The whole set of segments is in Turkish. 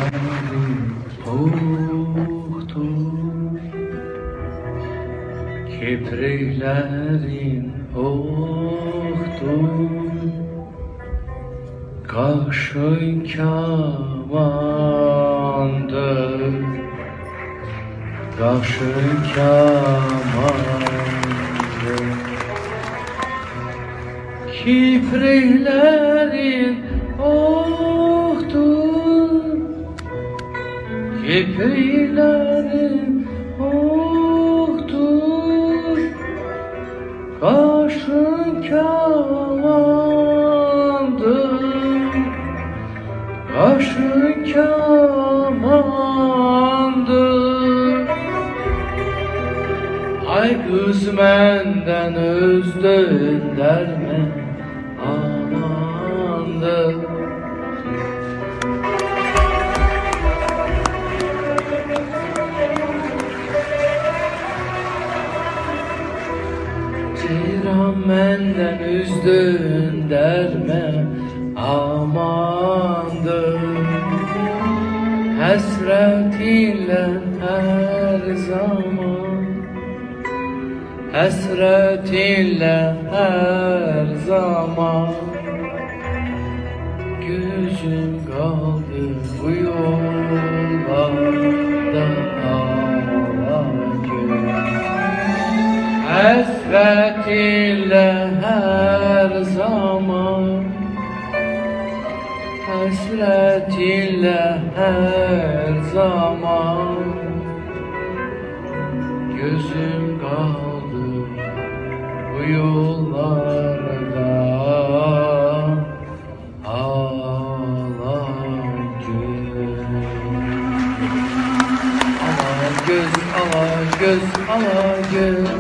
Puhtu kipriklerin puhtu kaşın kamandır kaşın kamandır kipriklerin puhtu kipriklerin puhtur, kaşın kamandır, kaşın kamandır. Ay kız menden üzdün derme amandır. Ceyran menden üzdün derme amandır. Hasretinle her zaman, hasretinle her zaman gözüm kaldı bu yollarda ağlarken. Hasretinle her zaman, hasretinle her zaman gözüm kaldı bu yollarda ağlarken. Alagöz, alagöz,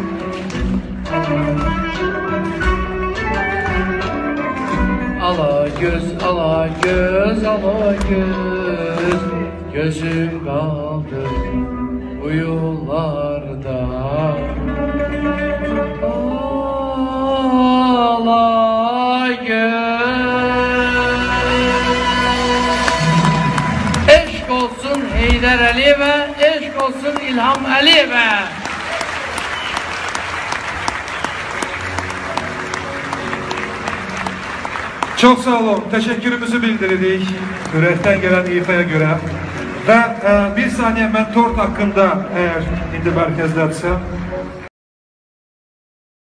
alagöz, alagöz, alagöz, gözüm kaldı bu yollarda alagöz. Eşk olsun Heydar Aliyev'e, eşk olsun İlham Aliyev'e. Çok sağ olun. Teşekkürümüzü bildirdik. Yürekten gelen ifaya göre. Ve bir saniye ben tort hakkında eğer indi merkezlerse